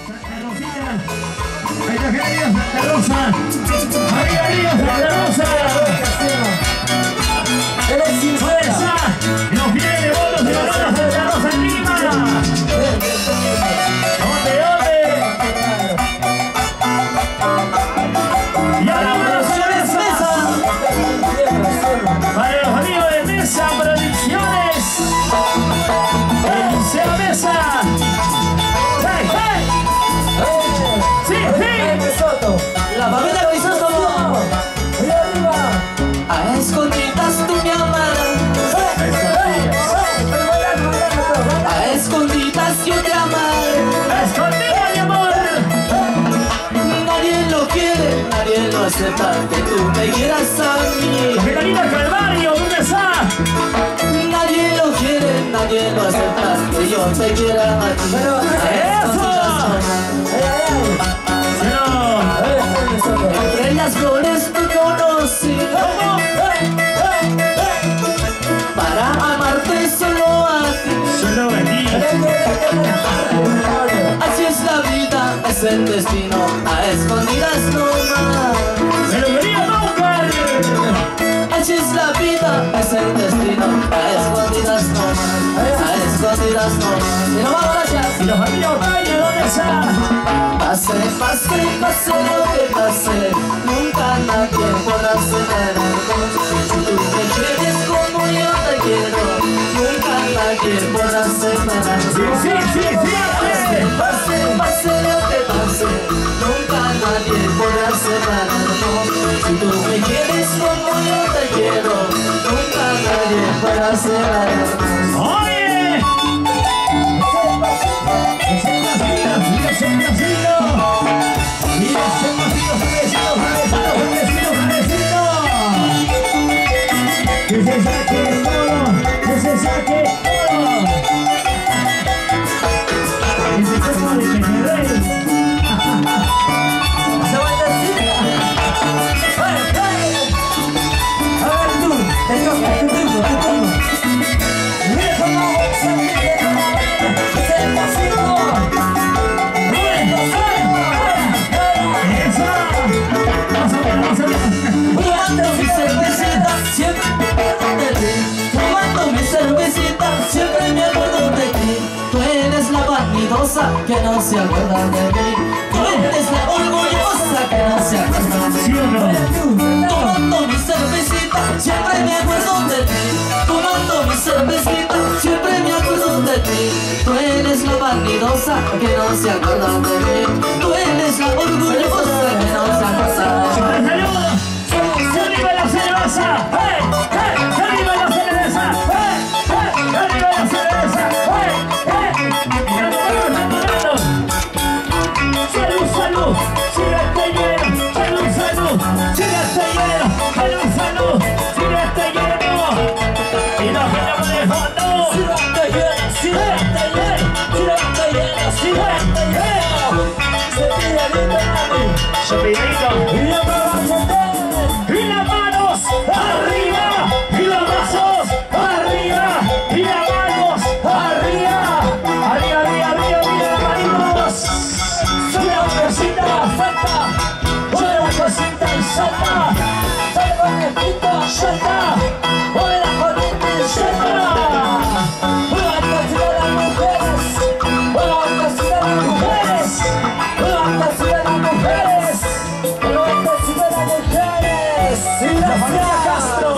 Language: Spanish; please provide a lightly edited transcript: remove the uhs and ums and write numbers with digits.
Ahí está, querido Santa Rosa. Arriba, arriba, Santa Rosa. Fuerza. Y los fieles devotos de la Rosa Santa Rosa en Lima. ¿Dónde? Y ahora para los cervezas. Para los amigos de Mesa Producciones. Eliseo Mesa. La familia Coisoso. A escondidas tú me amarás. A escondidas yo te amaré. A escondidas mi amor. Nadie lo quiere, nadie lo acepta, que tú me quieras a mí. Capitalina Calvario, ¿dónde está? Nadie lo quiere, nadie lo acepta, que yo te quiera a ti. Pero ¡eso! Entre las flores te conocí. Para amarte solo a ti. Solo a ti. Así es la vida, es el destino, a escondidas no más. ¡Se lo quería tocar! Así es la vida, es el destino, a escondidas no más. A escondidas no más. Y no más, gracias. Y los amigos Valle, ¿dónde está? Pase, pase, pase lo que pase, nunca nadie podrá separarnos. Si tú me quieres como yo te quiero, nunca nadie podrá separarnos. Sí. Pase, pase lo que pase, nunca nadie podrá separarnos. Si tú me quieres como yo te quiero, nunca nadie podrá separarnos. ¡Oye! Que se saque todo, que se saque todo. Que se saque de Peñarrey. ¡Esa vueltecita! A ver tú, te toca, tu turno. Mira cómo se mide la manera, es el pasito. Tomando mi cervecita, siempre me acuerdo de ti. Tomando mi cervecita, siempre me acuerdo de ti. Tú eres la vanidosa que no se acuerda de mí. Tú eres la orgullosa que no se acuerda de mí. Tomando mi cervecita, siempre me acuerdo de ti. Tomando mi cervecita, siempre me acuerdo de ti. Tú eres la vanidosa que no se acuerda de mí. Tú eres la orgullosa que no se acuerda de mí. ¡Arriba la cerveza! ¡Hey! ¡Arriba la cerveza! ¡Hey! ¡Arriba la cerveza! ¡Hey! ¡Salud, salud! ¡Síguete lleno! ¡Salud, salud! ¡Síguete lleno! ¡Salud, salud! ¡Síguete lleno! ¡Y nos quedamos de fondo! ¡Síguete lleno! ¡Síguete lleno! ¡Síguete lleno! ¡Síguete lleno! ¡Se pide lindo, mami! ¡Chapidito! ¡Y la probamos! ¡Y las manos arriba! ¡Y los brazos arriba! ¡Y las manos arriba! ¡Arriba, arriba, arriba, arriba, las manitos! ¡Sube la cosita, salta! ¡Sube la cosita y salta! ¡Sale con el pito, salta! ¡Mueve la colita y salta! ¡Mueve la cosita de las mujeres! ¡Mueve la cosita de las mujeres! ¡Mueve la cosita de las mujeres! ¡Mueve la cosita de las mujeres! ¡Y la familia Castro!